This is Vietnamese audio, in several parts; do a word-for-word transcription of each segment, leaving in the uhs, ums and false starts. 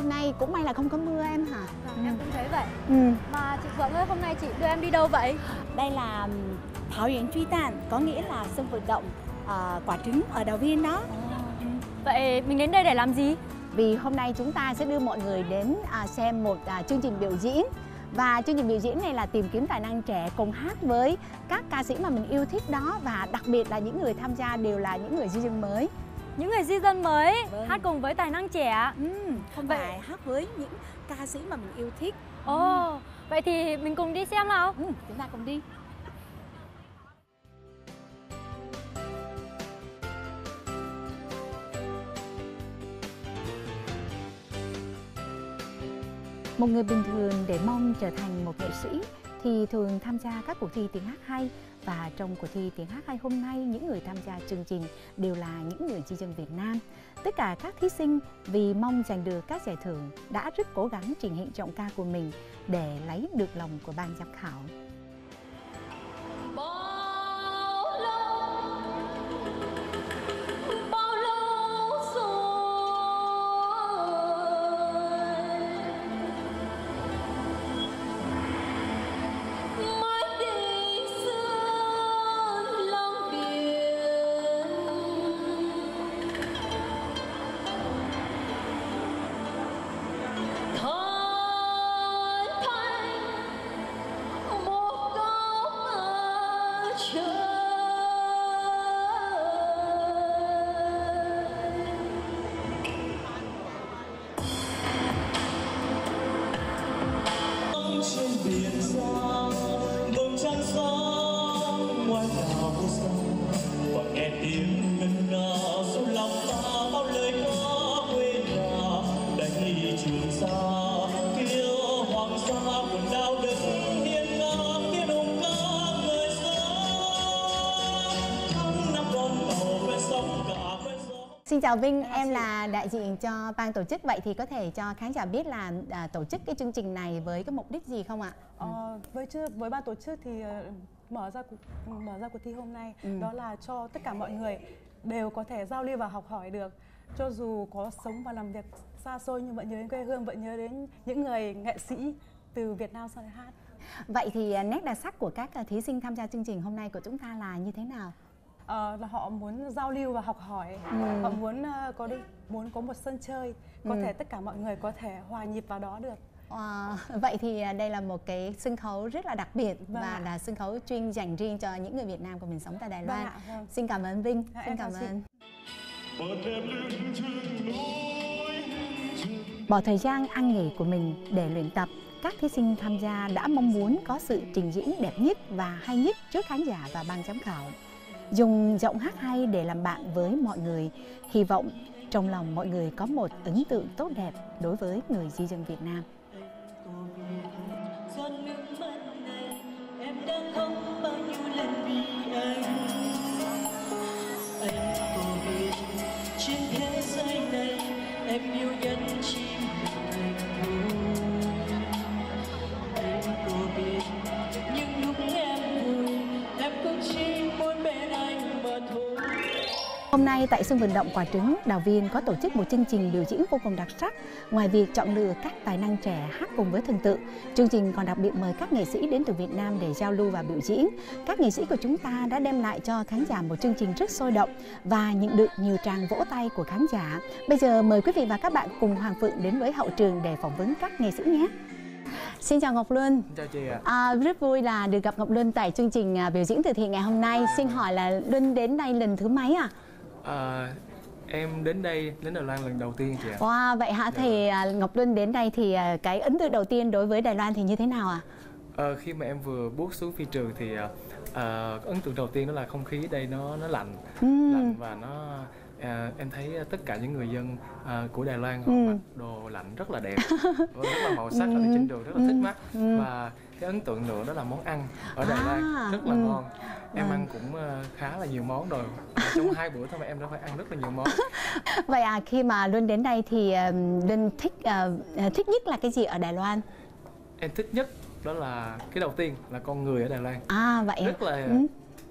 hôm nay cũng may là không có mưa em hả? À, ừ. Em cũng thấy vậy. Ừ. Mà chị Phượng ơi, hôm nay chị đưa em đi đâu vậy? Đây là Thảo Yến Truy Tàn, có nghĩa là sân vận động uh, quả trứng ở Đào Viên đó. À. Ừ. Vậy mình đến đây để làm gì? Vì hôm nay chúng ta sẽ đưa mọi người đến uh, xem một uh, chương trình biểu diễn. Và chương trình biểu diễn này là tìm kiếm tài năng trẻ cùng hát với các ca sĩ mà mình yêu thích đó. Và đặc biệt là những người tham gia đều là những người di dân mới. Những người di dân mới, vâng. Hát cùng với tài năng trẻ. ừ, Không vậy... phải hát với những ca sĩ mà mình yêu thích. Ồ, oh, vậy thì mình cùng đi xem nào. ừ, Chúng ta cùng đi. Một người bình thường để mong trở thành một nghệ sĩ thì thường tham gia các cuộc thi tiếng hát hay. Và trong cuộc thi tiếng hát hay hôm nay, những người tham gia chương trình đều là những người di dân Việt Nam. Tất cả các thí sinh vì mong giành được các giải thưởng đã rất cố gắng trình hiện giọng ca của mình để lấy được lòng của ban giám khảo. Xin chào Vinh, em là đại diện cho ban tổ chức. Vậy thì có thể cho khán giả biết là à, tổ chức cái chương trình này với cái mục đích gì không ạ? Ờ, với với ban tổ chức thì uh, mở ra mở ra cuộc thi hôm nay ừ. đó là cho tất cả mọi người đều có thể giao lưu và học hỏi được. Cho dù có sống và làm việc xa xôi nhưng vẫn nhớ đến quê hương, vẫn nhớ đến những người nghệ sĩ từ Việt Nam sang hát. Vậy thì nét đặc sắc của các thí sinh tham gia chương trình hôm nay của chúng ta là như thế nào? Uh, là họ muốn giao lưu và học hỏi, ừ. họ muốn uh, có được muốn có một sân chơi, có ừ. thể tất cả mọi người có thể hòa nhịp vào đó được. Wow. Vậy thì đây là một cái sân khấu rất là đặc biệt vâng và ạ. là sân khấu chuyên dành riêng cho những người Việt Nam của mình sống tại Đài Loan. Vâng ạ, vâng. Xin cảm ơn Vinh. À, Xin cảm ơn. Bỏ thời gian ăn nghỉ của mình để luyện tập, các thí sinh tham gia đã mong muốn có sự trình diễn đẹp nhất và hay nhất trước khán giả và ban giám khảo. Dùng giọng hát hay để làm bạn với mọi người, hy vọng trong lòng mọi người có một ấn tượng tốt đẹp đối với người di dân Việt Nam. Hôm nay tại sân vận động Quả Trứng, Đào Viên có tổ chức một chương trình biểu diễn vô cùng đặc sắc. Ngoài việc chọn lựa các tài năng trẻ hát cùng với thần tượng, chương trình còn đặc biệt mời các nghệ sĩ đến từ Việt Nam để giao lưu và biểu diễn. Các nghệ sĩ của chúng ta đã đem lại cho khán giả một chương trình rất sôi động và nhận được nhiều tràng vỗ tay của khán giả. Bây giờ mời quý vị và các bạn cùng Hoàng Phượng đến với hậu trường để phỏng vấn các nghệ sĩ nhé. Xin chào Ngọc Luân. Chào chị ạ. À, rất vui là được gặp Ngọc Luân tại chương trình biểu diễn từ thiện ngày hôm nay. À. Xin hỏi là Luân đến đây lần thứ mấy à? À, em đến đây, đến Đài Loan lần đầu tiên chị ạ. Wow, vậy hả? Thì Ngọc Luân đến đây thì cái ấn tượng đầu tiên đối với Đài Loan thì như thế nào ạ? À? À, khi mà em vừa bước xuống phi trường thì à, ấn tượng đầu tiên đó là không khí đây nó nó lạnh, ừ. lạnh và nó à, em thấy tất cả những người dân à, của Đài Loan họ ừ. mặc đồ lạnh rất là đẹp, rất là màu sắc ừ. ở trên đường rất là thích mắt ừ. và cái ấn tượng nữa đó là món ăn ở Đài Loan à, rất là ừ. ngon. Em ừ. ăn cũng khá là nhiều món rồi. Trong hai bữa thôi mà em đã phải ăn rất là nhiều món. Vậy à, khi mà Luân đến đây thì Luân thích uh, thích nhất là cái gì ở Đài Loan? Em thích nhất đó là cái đầu tiên là con người ở Đài Loan. À vậy rất là ừ.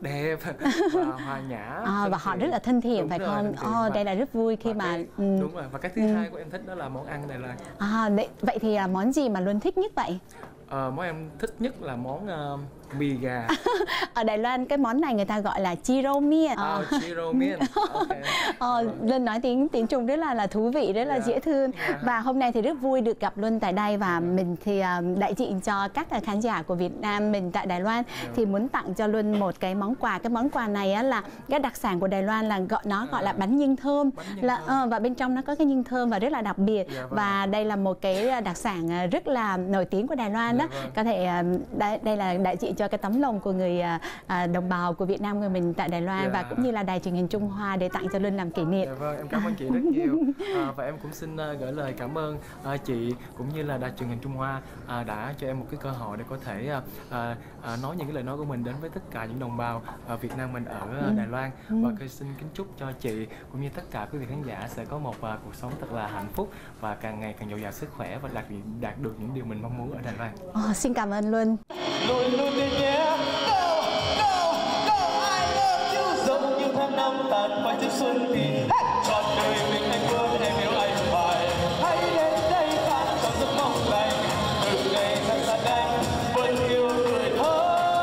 đẹp và hòa nhã. À, và họ rất là thân thiện, đúng phải rồi, không? thân thiện. Oh, và, đây là rất vui khi mà cái, ừ. đúng rồi. Và cái thứ ừ. hai của em thích đó là món ăn Đài Loan. À, vậy thì là món gì mà Luân thích nhất vậy? À, món em thích nhất là món uh, mì gà. Ở Đài Loan cái món này người ta gọi là chi rô miên. À, chi rô miên. Okay. Ờ, Luân nói tiếng tiếng Trung rất là là thú vị, rất là yeah. dễ thương. Yeah. Và hôm nay thì rất vui được gặp Luân tại đây, và yeah. mình thì uh, đại diện cho các khán giả của Việt Nam mình tại Đài Loan yeah. thì muốn tặng cho Luân một cái món quà. Cái món quà này á, là cái đặc sản của Đài Loan, là gọi nó gọi là bánh nhân thơm, bánh nhân là thơm. Uh, và bên trong nó có cái nhân thơm và rất là đặc biệt. Yeah, vâng. Và đây là một cái đặc sản rất là nổi tiếng của Đài Loan đó. Yeah, vâng. Có thể uh, đây, đây là đại diện cho cái tấm lòng của người uh, đồng bào của Việt Nam người mình tại Đài Loan, yeah. và cũng như là đài truyền hình Trung Hoa để tặng cho Luân làm kỷ niệm. Yeah, vâng, em cảm ơn chị rất nhiều. À, và em cũng xin uh, gửi lời cảm ơn uh, chị cũng như là đài truyền hình Trung Hoa uh, đã cho em một cái cơ hội để có thể uh, uh, nói những cái lời nói của mình đến với tất cả những đồng bào uh, Việt Nam mình ở uh, Đài Loan. Ừ. Và tôi xin kính chúc cho chị cũng như tất cả quý vị khán giả sẽ có một uh, cuộc sống thật là hạnh phúc và càng ngày càng dồi dào sức khỏe và đạt đạt được những điều mình mong muốn ở Đài Loan. Oh, xin cảm ơn Luân. Luôn luôn đi nhé. Giống như tháng năm tàn qua trước xuân thì trọn đời mình anh quên em yêu anh hoài. Hãy đến đây ta trong giấc mộng lành, từ ngày ta xa cách vẫn yêu người thôi.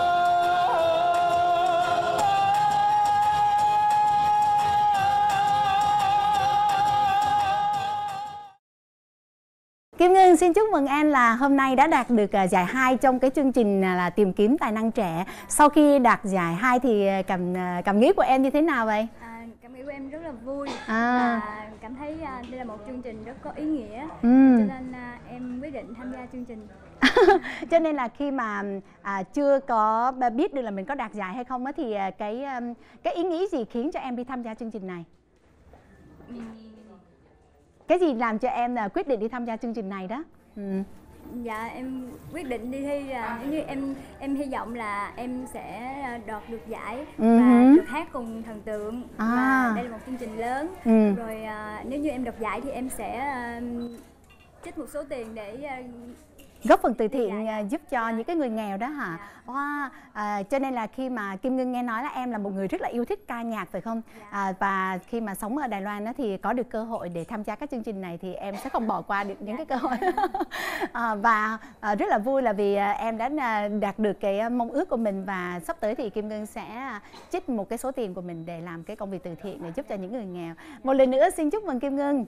Kim Ngân xin chúc mừng em là hôm nay đã đạt được giải hai trong cái chương trình là tìm kiếm tài năng trẻ. Sau khi đạt giải hai thì cảm cảm nghĩ của em như thế nào vậy? À, cảm nghĩ của em rất là vui à. và cảm thấy đây là một chương trình rất có ý nghĩa, ừ. cho nên em quyết định tham gia chương trình. Cho nên là khi mà à, chưa có biết được là mình có đạt giải hay không á, thì cái cái ý nghĩ gì khiến cho em đi tham gia chương trình này? Ừ. Cái gì làm cho em là quyết định đi tham gia chương trình này đó? Ừ. Dạ em quyết định đi thi là như em em hy vọng là em sẽ đoạt được giải ừ. và được hát cùng thần tượng. À. Và đây là một chương trình lớn. Ừ. Rồi à, nếu như em đoạt giải thì em sẽ uh, trích một số tiền để uh, góp phần từ thiện dạ, giúp cho dạ. những cái người nghèo đó hả? Dạ. Wow. À, cho nên là khi mà Kim Ngân nghe nói là em là một người rất là yêu thích ca nhạc phải không? Dạ. À, và khi mà sống ở Đài Loan đó thì có được cơ hội để tham gia các chương trình này thì em sẽ không bỏ qua được những dạ. cái cơ hội. à, và à, rất là vui là vì à, em đã đạt được cái mong ước của mình, và sắp tới thì Kim Ngân sẽ trích một cái số tiền của mình để làm cái công việc từ thiện để giúp cho những người nghèo. Một lần nữa xin chúc mừng Kim Ngân.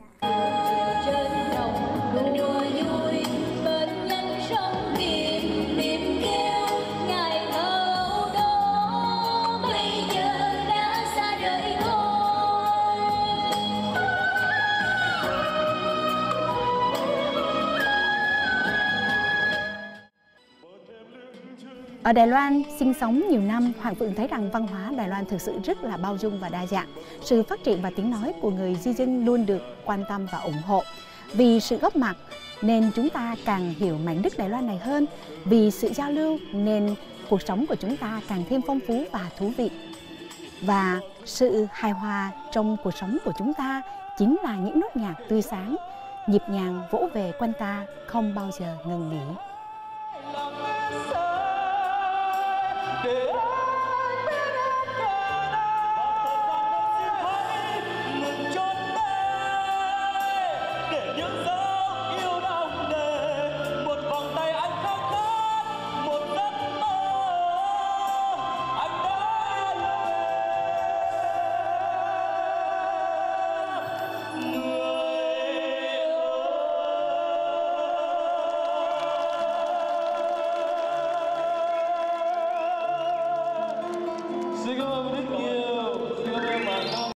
Ở Đài Loan sinh sống nhiều năm, Hoàng Phượng thấy rằng văn hóa Đài Loan thực sự rất là bao dung và đa dạng. Sự phát triển và tiếng nói của người di dân luôn được quan tâm và ủng hộ. Vì sự góp mặt nên chúng ta càng hiểu mảnh đất Đài Loan này hơn. Vì sự giao lưu nên cuộc sống của chúng ta càng thêm phong phú và thú vị. Và sự hài hòa trong cuộc sống của chúng ta chính là những nốt nhạc tươi sáng, nhịp nhàng vỗ về quanh ta không bao giờ ngừng nghỉ.